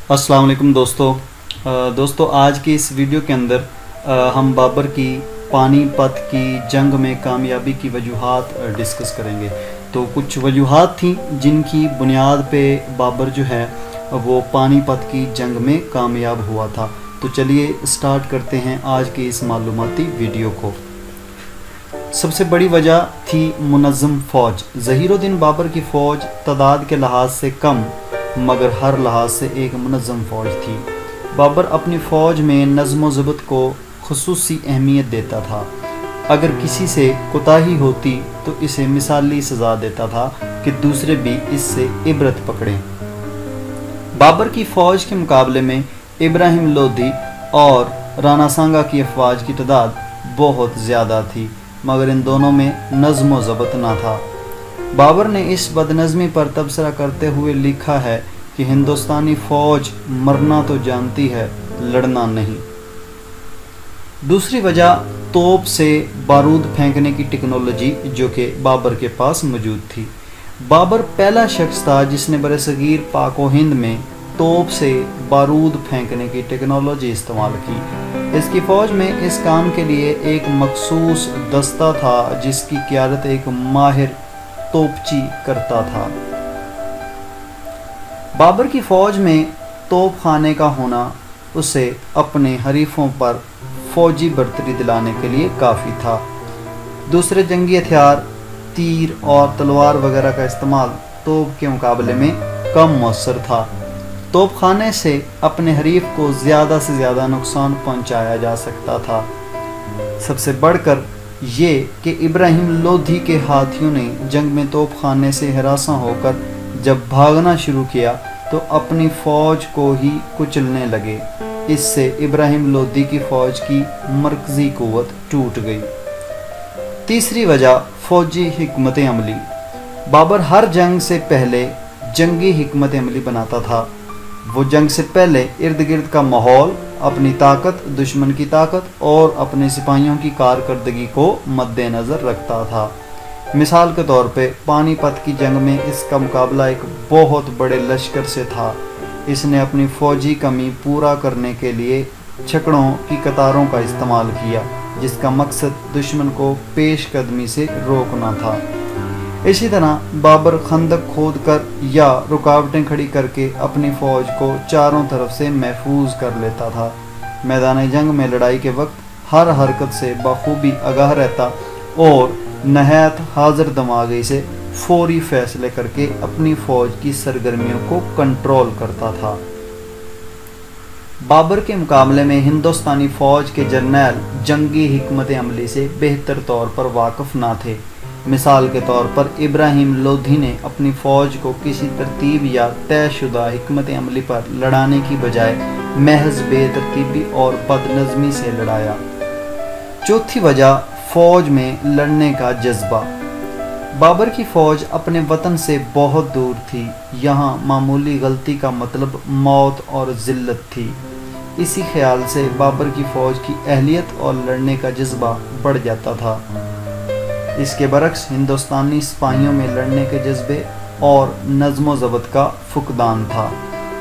अस्सलाम वालेकुम दोस्तों आज की इस वीडियो के अंदर हम बाबर की पानीपत की जंग में कामयाबी की वजूहात डिस्कस करेंगे। तो कुछ वजूहात थी जिनकी बुनियाद पे बाबर जो है वो पानीपत की जंग में कामयाब हुआ था। तो चलिए स्टार्ट करते हैं आज की इस मालूमाती वीडियो को। सबसे बड़ी वजह थी मुनज़्ज़म फ़ौज। ज़हीरुद्दीन बाबर की फ़ौज तादाद के लिहाज से कम मगर हर लिहाज से एक मुनज़्ज़म फ़ौज थी। बाबर अपनी फ़ौज में नज़्म व ज़ब्त को ख़ुसूसी अहमियत देता था। अगर किसी से कोताही होती तो इसे मिसाली सज़ा देता था कि दूसरे भी इससे इबरत पकड़ें। बाबर की फ़ौज के मुकाबले में इब्राहिम लोधी और राणा सांगा की अफवाज की तादाद बहुत ज़्यादा थी मगर इन दोनों में नज़्म व ज़ब्त ना था। बाबर ने इस बदनज़मी पर तबसरा करते हुए लिखा है कि हिंदुस्तानी फ़ौज मरना तो जानती है, लड़ना नहीं। दूसरी वजह तोप से बारूद फेंकने की टेक्नोलॉजी जो कि बाबर के पास मौजूद थी। बाबर पहला शख्स था जिसने बरसगीर पाक व हिंद में तोप से बारूद फेंकने की टेक्नोलॉजी इस्तेमाल की। इसकी फ़ौज में इस काम के लिए एक मखसूस दस्ता था जिसकी क़ियादत एक माहिर तोपची करता था। बाबर की फ़ौज में तोप खाने का होना उसे अपने हरीफों पर फ़ौजी बर्तरी दिलाने के लिए काफ़ी था। दूसरे जंगी हथियार तीर और तलवार वगैरह का इस्तेमाल तोप के मुकाबले में कम मौसर था। तोप खाने से अपने हरीफ को ज़्यादा से ज़्यादा नुकसान पहुंचाया जा सकता था। सबसे बढ़कर ये कि इब्राहिम लोधी के हाथियों ने जंग में तोप खाने से हरासा होकर जब भागना शुरू किया तो अपनी फ़ौज को ही कुचलने लगे। इससे इब्राहिम लोधी की फ़ौज की मरकज़ी क़ुव्वत टूट गई। तीसरी वजह फ़ौजी हिकमत अमली। बाबर हर जंग से पहले जंगी हिकमत अमली बनाता था। वो जंग से पहले इर्द गिर्द का माहौल, अपनी ताकत, दुश्मन की ताकत और अपने सिपाहियों की कारकर्दगी को मद्देनज़र रखता था। मिसाल के तौर पे पानीपत की जंग में इसका मुकाबला एक बहुत बड़े लश्कर से था। इसने अपनी फ़ौजी कमी पूरा करने के लिए छकड़ों की कतारों का इस्तेमाल किया जिसका मकसद दुश्मन को पेश कदमी से रोकना था। इसी तरह बाबर खंदक खोद कर या रुकावटें खड़ी करके अपनी फ़ौज को चारों तरफ से महफूज कर लेता था। मैदान जंग में लड़ाई के वक्त हर हरकत से बखूबी आगाह रहता और नहायत हाजिर दमागी से फौरी फैसले करके अपनी फ़ौज की सरगर्मियों को कंट्रोल करता था। बाबर के मुकाबले में हिंदुस्तानी फ़ौज के जर्नैल जंगी हिकमत अमली से बेहतर तौर पर वाकिफ़ ना थे। मिसाल के तौर पर इब्राहिम लोधी ने अपनी फ़ौज को किसी तरतीब या तयशुदा हिकमत अमली पर लड़ाने की बजाय महज बेतरतीबी और बदनज़मी से लड़ाया। चौथी वजह फ़ौज में लड़ने का जज्बा। बाबर की फ़ौज अपने वतन से बहुत दूर थी। यहाँ मामूली गलती का मतलब मौत और ज़िल्लत थी। इसी ख्याल से बाबर की फ़ौज की अहलियत और लड़ने का जज्बा बढ़ जाता था। इसके बरक्स हिंदुस्तानी सिपाहियों में लड़ने के जज्बे और नज़्म व ज़ब्त का फुकदान था।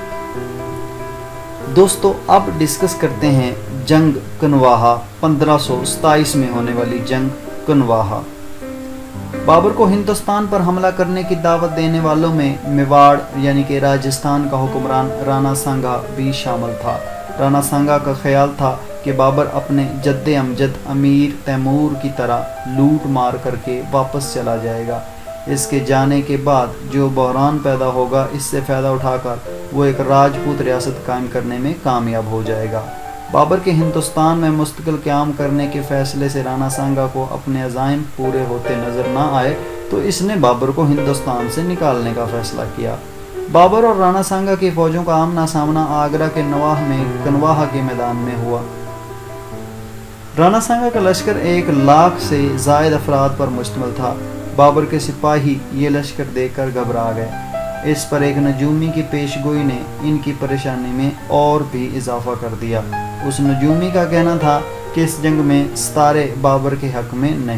दोस्तों अब डिस्कस करते हैं जंग कनवाहा, 1527 में होने वाली जंग कनवाहा। बाबर को हिंदुस्तान पर हमला करने की दावत देने वालों में मेवाड़ यानी कि राजस्थान का हुक्मरान राणा सांगा भी शामिल था। राणा सांगा का ख्याल था कि बाबर अपने जद्दे अमजद अमीर तैमूर की तरह लूट मार करके वापस चला जाएगा। इसके जाने के बाद जो बहरान पैदा होगा इससे फ़ायदा उठाकर वो एक राजपूत रियासत कायम करने में कामयाब हो जाएगा। बाबर के हिंदुस्तान में मुस्तकिल क़याम करने के फ़ैसले से राणा सांगा को अपने अज़ाइम पूरे होते नज़र ना आए तो इसने बाबर को हिंदुस्तान से निकालने का फ़ैसला किया। बाबर और राणा सांगा की फ़ौजों का आमना सामना आगरा के नवाह में कनवाहा के मैदान में हुआ। राणा सांगा का लश्कर 1 लाख से ज़ायद अफराद पर मुश्तमिल था। बाबर के सिपाही ये लश्कर देखकर घबरा गए। इस पर एक नजूमी की पेशगोई ने इनकी परेशानी में और भी इजाफा कर दिया। उस नजूमी का कहना था कि इस जंग में सितारे बाबर के हक में नहीं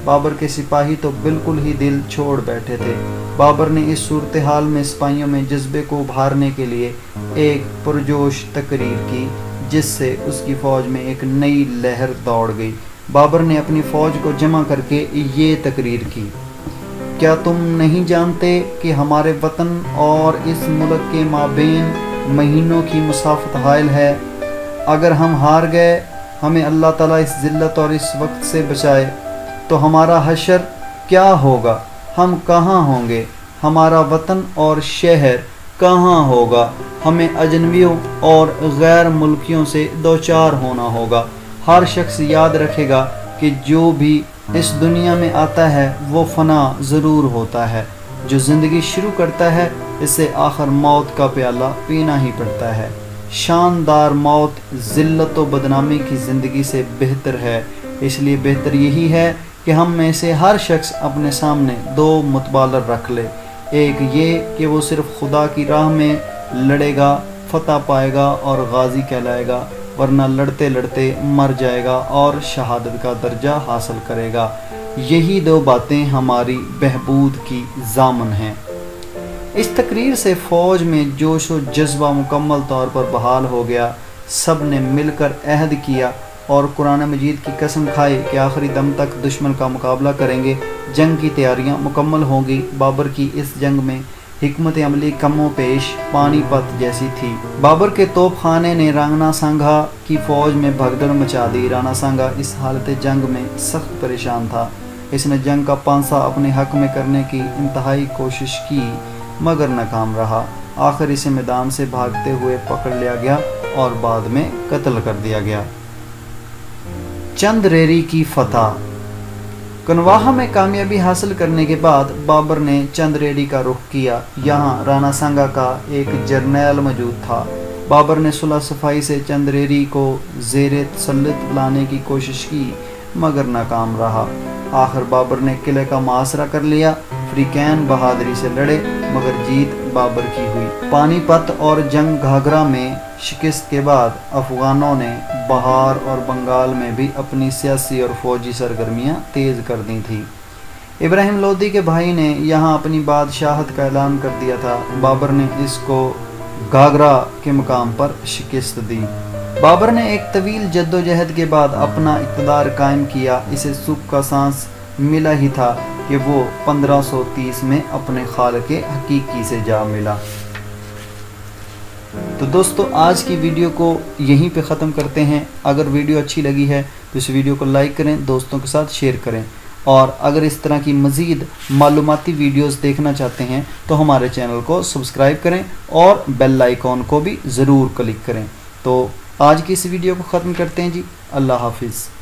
بابر کے سپاہی تو بالکل ہی دل چھوڑ بیٹھے تھے۔ بابر نے اس صورتحال میں سپاہیوں میں جذبے کو ابھارنے کے لیے ایک پرجوش تقریر کی، جس سے اس کی فوج میں ایک نئی لہر دوڑ گئی۔ بابر نے اپنی فوج کو جمع کر کے یہ تقریر کی: کیا تم نہیں جانتے کہ ہمارے وطن اور اس ملک کے مابین مہینوں کی مسافت حائل ہے؟ اگر ہم ہار گئے، ہمیں اللہ تعالیٰ اس ذلت اور اس وقت سے بچائے، تو ہمارا حشر کیا ہوگا؟ ہم کہاں ہوں گے؟ ہمارا وطن اور شہر کہاں ہوگا؟ ہمیں اجنبیوں اور غیر ملکیوں سے دوچار ہونا ہوگا۔ ہر شخص یاد رکھے گا کہ جو بھی اس دنیا میں آتا ہے وہ فنا ضرور ہوتا ہے۔ جو زندگی شروع کرتا ہے اسے آخر موت کا پیالہ پینا ہی پڑتا ہے۔ شاندار موت ذلت و بدنامی کی زندگی سے بہتر ہے، اس لیے بہتر یہی ہے کہ ہم میں سے ہر شخص اپنے سامنے دو متبادل رکھ لے۔ ایک یہ کہ وہ صرف خدا کی راہ میں لڑے گا، فتح پائے گا اور غازی کہلائے گا، ورنہ لڑتے لڑتے مر جائے گا اور شہادت کا درجہ حاصل کرے گا۔ یہی دو باتیں ہماری بہبود کی ضامن ہیں۔ اس تقریر سے فوج میں جوش و جذبہ مکمل طور پر بحال ہو گیا۔ سب نے مل کر عہد کیا اور قرآن مجید کی قسم کھائی کہ آخری دم تک دشمن کا مقابلہ کریں گے۔ جنگ کی تیاریاں مکمل ہوں گی۔ بابر کی اس جنگ میں حکمت عملی کم و پیش پانی پت جیسی تھی۔ بابر کے توپ خانے نے رانا سانگھا کی فوج میں بھگدڑ مچا دی۔ رانا سانگھا اس حالت جنگ میں سخت پریشان تھا۔ اس نے جنگ کا پانسا اپنے حق میں کرنے کی انتہائی کوشش کی مگر ناکام رہا۔ آخر اسے میدان سے بھاگتے ہوئے پکڑ لیا گیا اور بعد میں قتل کر دیا گیا۔ چند ریری کی فتح۔ کنواہا میں کامیابی حاصل کرنے کے بعد بابر نے چند ریری کا رخ کیا۔ یہاں رانا سانگھا کا ایک جرنیل موجود تھا۔ بابر نے صلح صفائی سے چند ریری کو زیر تسلط لانے کی کوشش کی مگر ناکام رہا۔ آخر بابر نے قلعے کا محاصرہ کر لیا۔ فریقین بہادری سے لڑے مگر جیت بابر کی ہوئی۔ پانی پت اور جنگ گھاگرا میں شکست کے بعد افغانوں نے بہار اور بنگال میں بھی اپنی سیاسی اور فوجی سرگرمیاں تیز کر دی تھیں۔ ابراہیم لودھی کے بھائی نے یہاں اپنی بادشاہت کا اعلان کر دیا تھا۔ بابر نے اس کو گھاگرا کے مقام پر شکست دی۔ بابر نے ایک طویل جد و جہد کے بعد اپنا اقتدار قائم کیا۔ اسے سکھ کا سانس ملا ہی تھا کہ وہ 1530 میں اپنے خالق حقیقی سے جا ملا۔ تو دوستو آج کی ویڈیو کو یہیں پہ ختم کرتے ہیں۔ اگر ویڈیو اچھی لگی ہے تو اس ویڈیو کو لائک کریں، دوستوں کے ساتھ شیئر کریں، اور اگر اس طرح کی مزید معلوماتی ویڈیوز دیکھنا چاہتے ہیں تو ہمارے چینل کو سبسکرائب کریں اور بیل آئیکن کو بھی ضرور کلک کریں۔ تو آج کی اس ویڈیو کو ختم کرتے ہیں جی۔ اللہ حافظ۔